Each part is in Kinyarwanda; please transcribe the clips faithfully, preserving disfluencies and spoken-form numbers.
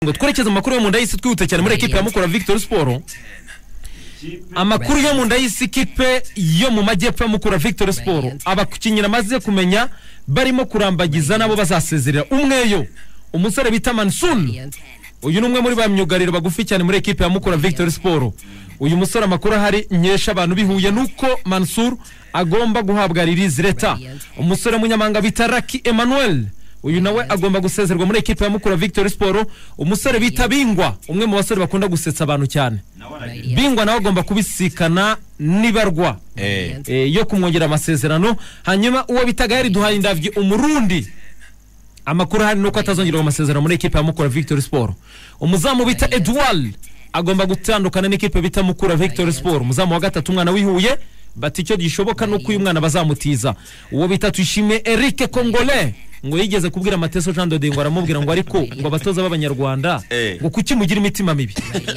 ngo twerekeze amakuru yo mu ndayisi twihute cyane muri equipe ya Mukura Victory Sport. Amakuru yo mu ndayisi equipe yo mu majyepfo ya Mukura Victory Sport abakinyira maze kumenya barimo kurambagiza nabo bazasezerera umweyo umusore bita Mansour. Uyu numwe muri ba myugariro bagufi cyane muri equipe ya Mukura Victory Sport. Uyu musore amakuru hari nyesha abantu bihuye nuko Mansour agomba guhabwa release leta. Umusore munyamanga bita Raki Emmanuel uyu nawe agomba gusezerwa muri equipe ya Mukura Victory Sport. Umusore bita Bingwa umwe mu basore bakunda gusetsa abantu cyane. Bingwa nawe agomba kubisikana nibarwa eh e, yo kumwongera amasezerano. Hanyuma uwo bitaga yari duhaye indavye umurundi amakuru hari nuko atazongerwa amasezerano muri equipe ya Mukura Victory Sport. Umuzamu bita Edouard agomba gutandukana n'ikipe bita Mukura Victory Sport. Umuzamu wa gatatu umwana wihuye bati cyo gishoboka nuko uyu mwana bazamutiza. Uwo bita Tuyishime Eric Congolais ngo yigeze kubwira Mateso Jean de Dengo aramubwira ngo ariko ngo abatoza b'abanyarwanda ngo kuki mugira imitima mibi.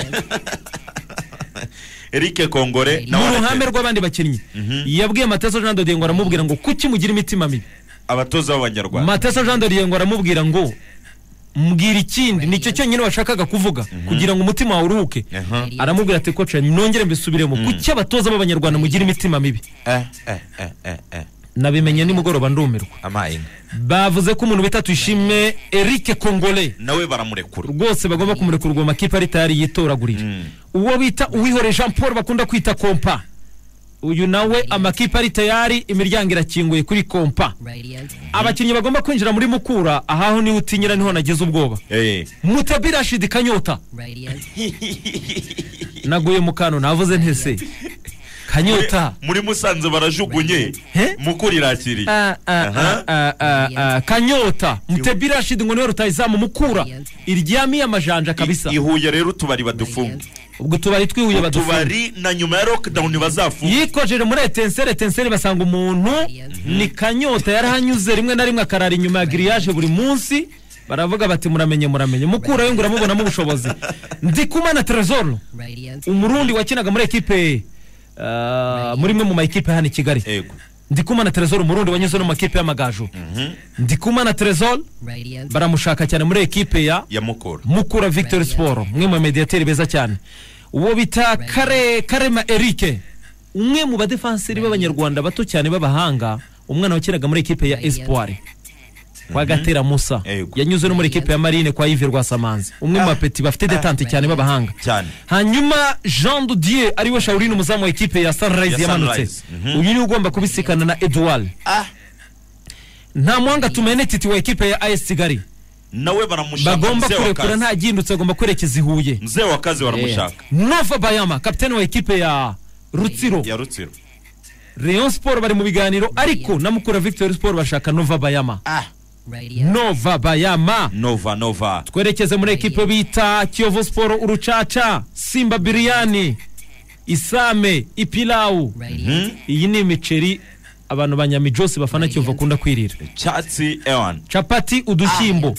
Eric Congolais na uruhame rw'abandi bakinnyi yabwiye Mateso Jean de Dengo aramubwira ngo kuki mugira imitima mibi abatoza b'abanyarwanda. Mateso Jean de Dengo aramubwira ngo mbwira ikindi nicyo cyo nyine washakaga kuvuga kugira ngo umutima wawe uruhuke. Aramubwira ati coach nongere mbisubiremo kuki abatoza b'abanyarwanda mugira imitima mibi. eh eh eh eh nabimenye ni mugoroba ndumirwa amaye bavuze ko umuntu bita Tuyishime Eric Congolais nawe baramurekura rwose bagomba kumurekura ngo makipe ari tayari yitoragurira. Uwo bita Uwihore Jean Paul bakunda kwita Kompa uyu nawe amakipe ari tayari imiryango irakinguye kuri Kompa. Abakinnyi bagomba kwinjira muri Mukura ahaho ni utinyira niho nageze ubwoba. eh Mutabi Rashid Kanyota naguye mukano navuze ntese Kanyota muri Musanze barajugunye Mukura irakiriye. Kanyota Mutabi Rashid ngo niwe rutayizamu Mukura iryami amajanja kabisa. Ihuye rero tubari badufunga ubwo tubari twihuye badufunga tubari na nyuma ya lockdown bazafunga. Yikojere muri etensere etensere basanga umuntu ni Kanyota yarahanyuze rimwe na rimwe akarara inyuma ya grillage buri munsi. Baravuga bati muramenye muramenye Mukura yo ngura mubona mu bushobozi. Ndikumana Trezor umurundi wakinaga muri equipe Uh, muri mwe mu makipe hano i Kigali. Yego. Ndikumana Trezor umurundi wanyuze no mu makipe y'amagaju. Mhm. Ndikumana Trezor baramushaka cyane muri equipe ya ya Mukura. Mukura Victory Sport. Mwe mu mediateur beza cyane. Uwo bita Kare Karema Eric umwe mu badefenseri b'abanyarwanda bato cyane b'abahanga umwana wakiraga muri equipe ya Espoir. Kwa Gatera Musa yanyuze no muri equipe ya Marine kwa Yves Rwasamanzi umwe mu bapeti bafite detante cyane babahanga cyane. Hanyuma Jean Didier ari we Shaurine umuzamu wa equipe ya Sunrise yamanutse uyu ni ugomba kubisikana na Edouard. ah nta mwanga tumene titi wa equipe ya A S Kigali nawe baramushaka bagomba kurekura nta gindutse agomba kwerekeza Ihuye. Mzee wa kazi baramushaka. Nova Bayama kapiteni wa equipe ya Rutsiro ya Rutsiro. Rayon Sport bari mu biganiro ariko na Mukura Victory Sport bashaka Nova Bayama. ah Nova Bayama Nova Nova twerekeze muri equipe bita Kiyovu Sport Urucaca Simba Biryani Isame Ipilau. Iyi ni imiceri abantu banyamijose bafana Kiyovu kunda kwirira. Chatsi Ewan Chapati udushyimbo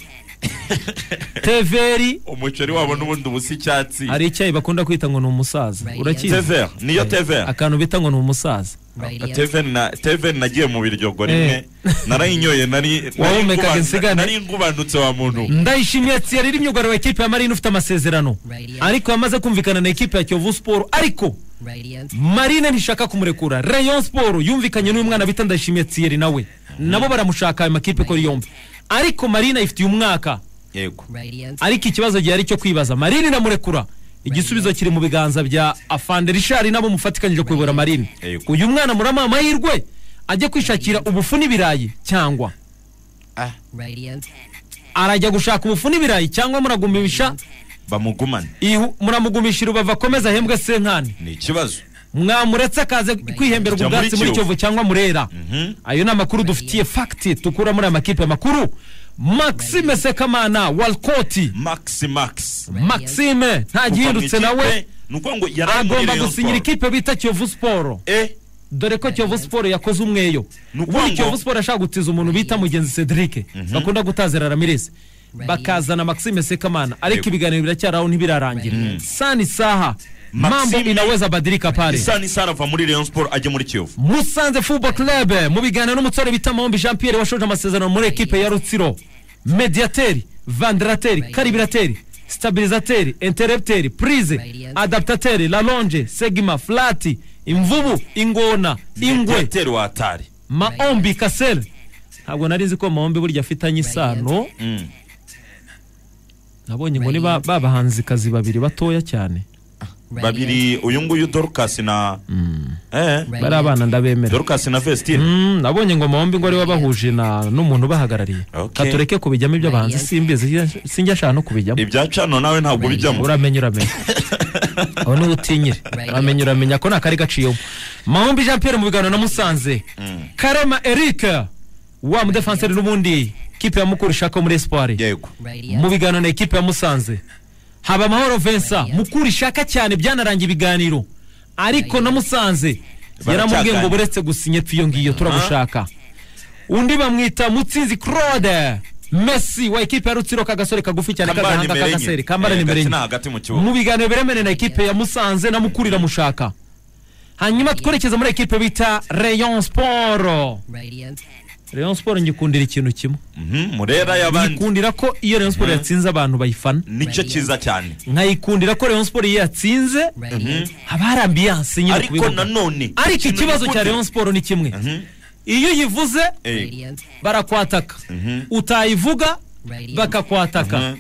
Teveri umuceri wabo n'ubundi ubusi cyatsi. Ari icyayi bakunda kwita ngo ni umusaza. Urakiza Tever niyo Tever akantu bita ngo ni umusaza. Tever na Tever nagiye mu biryogo rimwe narayinyoye nari nari ngubanutse wa muntu. Ndayishimiye Thierry imyugaro wa equipe ya Marine ufite amasezerano ariko yamaze kumvikana na equipe ya Kiyovu Sport ariko Marine ntishaka kumurekura. Rayon Sport yumvikanye n'uyu mwana bita Ndayishimiye Thierry nawe nabo baramushaka ayo makipe ko yombi ariko Marine ifite umwaka. Yego. Ariko ikibazo gihe ari cyo kwibaza Marine namurekura igisubizo kiri mu biganza bya Afande Richard nabo mufatikanyije kuyobora Marine. Uyu mwana murama amahirwe ajye kwishakira ubufu n'ibirayi cyangwa ah arajya gushaka ubufu n'ibirayi cyangwa muragumisha bamugumana ihu muramugumishira ubava komeza hembwe senkani. Ni ikibazo mwamuretse akaze kwihembera ubwatsi muri Kiyovu cyangwa Murera. Ayo na makuru dufitiye fact tukura muri amakipe makuru. Maxime Sekamana Walcott Max Max Maxime nta gihindutse nawe nuko ngo yaragomba gusinyira ikipe bita Kiyovu Sport. Eh dore ko Kiyovu Sport yakoze umweyo ubu Kiyovu Sport ashaka gutiza umuntu bita Mugenzi Cedric bakunda gutazera Ramirez bakazana Maxime Sekamana ariko ibiganiro biracyaraho ntibirarangira. Sani Saha Mambo inaweza badilika pale. Sani Saha va muri Rayon Sport aje muri Kiyovu. Musanze Football Club mu biganiro n'umutsore bita Mombi Jean Pierre washoje amasezerano muri equipe ya Rutsiro. Mediateri, Vandrateri, Karibirateri stabilisateur, interrupteur, prise, adaptateur, lalonge, segma, flati, imvubu, ingona, ingwe, watari maombi, kasel. Ntabwo nari nzi ko maombi burya afitanye isano. mm. Nabonye ngo ni babahanzi kazi babiri batoya cyane. Babiri uyu nguyu Dorcas na mm. eh bari abana ndabemera. Dorcas na Vestine. Mm, nabonye ngo maombi ngo ari wabahuje na n'umuntu bahagarariye. Okay. Katureke kubijyamo ibyo bahanzi simbizi sinjya shano kubijyamo. Ibya cano nawe ntabwo bijyamo. Uramenye uramenye. Aho ni utinyire. Uramenye uramenya ko nakari gaciyo. Maombi Jean Pierre mu biganiro na Musanze. Mm. Karema Eric wa mu defenseur n'ubundi kipe ya Mukuru Shaka muri Espoir. Yego. Mu biganiro na ekipe ya Musanze. Haba Mahoro Vincent Mukuru Ishaka cyane byanarangiye ibiganiro ariko na Musanze yaramubwiye ngo buretse gusinye pfiyo ngiyo turagushaka. Undi bamwita Mutsinzi Claude Messi wa ekipe ya Rutsiro kagasore kagufi cyane kagahanga kagaseri kambara nimero enye mu biganiro biremene na ekipe ya Musanze na Mukurira mushaka. Hanyuma twerekeza muri ekipe bita Rayon Sport. Rayon Sport ngikundira ikintu kimwe. Mhm, Murera yabandi. Ngikundira ko iyo Rayon Sport yatsinze abantu bayifana. Nico kiza cyane. Nkayikundira ko Rayon Sport yatsinze habara ambiance nyine kubivuga. Ariko nanone ariko ikibazo cya Rayon Sport ni kimwe. Iyo yivuze barakwataka. Utayivuga bakakwataka.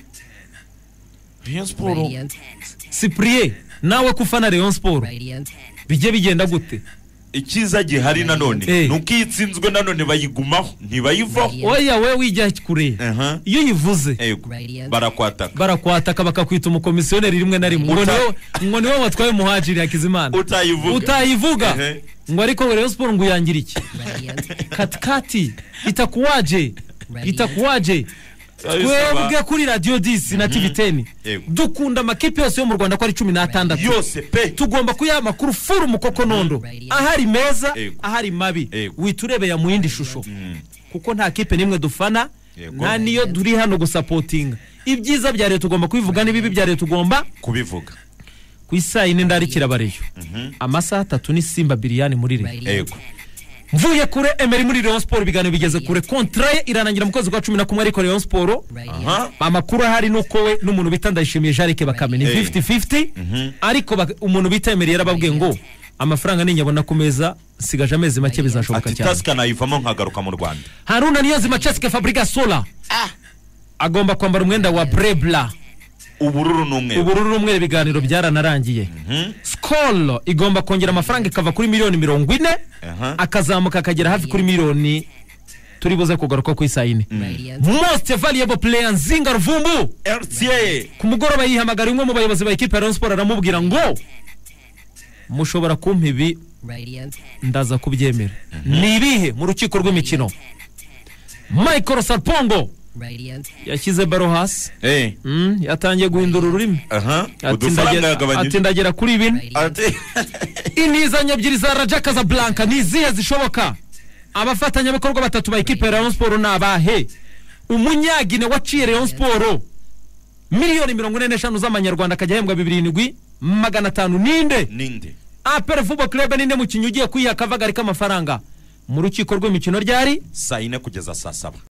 Rayon Sport Cyprien nawe kufana Rayon Sport bijye bigenda gute? Ikiza gihari nanone hey. Nukitsinzwe nanone bayigumaho ntibayivaho. Oya we wijya kure. uh -huh. Iyo yivuze hey. barakwataka barakwataka bakakwita umukomisiyoneri rimwe na rimwe ngo niwe ngo niwe watwaye muhajiri Hakizimana utayivuga utayivuga uh -huh. ngo ariko Rayon Sport ngo yangira iki katikati itakuwaje itakuwaje twebwe kuri radio dix na T V ten dukunda makipe yose yo mu Rwanda ko ari cumi n'atandatu yose pe tugomba kuya makuru furu mukoko nondo ahari meza ahari mabi witurebe ya muindi shusho kuko nta kipe nimwe dufana nta niyo duri hano gusupporting ibyiza bya leta tugomba kubivuga nibibi bya leta tugomba kubivuga ku isayine ndarikira bareyo amasaha atatu ni Simba Biliani muri re yego mvuye kure Emery muri Rayon Sport biganiro bigeze kure contrat iranangira mu kwezi kwa cumi na kumwe ariko Rayon Sport amakuru ahari nuko we n'umuntu bita Ndayishimiye Jarike Bakame ni fifty fifty ariko umuntu bita Emery yarababwiye ngo amafaranga ninyabona ku meza sigaje amezi make bizashoboka cyane Taska nayivamo nkagaruka mu Rwanda. Haruna Niyonzima Cheske Fabrica Sola agomba kwambara umwenda wa Brebla ubururu numwe ubururu numwe ibiganiro byaranarangiye. Skol igomba kongera amafaranga ikava kuri miliyoni mirongo ine akazamuka akagera hafi kuri miliyoni turibuze kugaruka ku isayine. Most valuable player Nzinga Ruvumbu R T A ku mugoroba yihamagara umwe mu bayobozi ba equipe ya Rayon Sport aramubwira ngo mushobora kumpa ibi ndaza kubyemera. Nibihe mu rukiko rw'imikino Michael Sarpongo yashyize baro hasi eh mm yatangiye guhindura ururimi aha udufaranga yagabanyije atindagera kuri ibintu inizanya ebyiri za Raja Casablanca nizihe zishoboka. Abafatanya bikorwa batatu ba equipe ya Rayon Sport nabahe umunyagine waciye Rayon Sport miliyoni mirongo ine n'eshanu z'amanyarwanda akajyahembwa bibiri n'indwi magana atanu ninde ninde A P R Football Club ninde mukinnyi ugiye kwiha kavagari k'amafaranga mu rukiko rw'imikino ryari saa ine kugeza saa saba.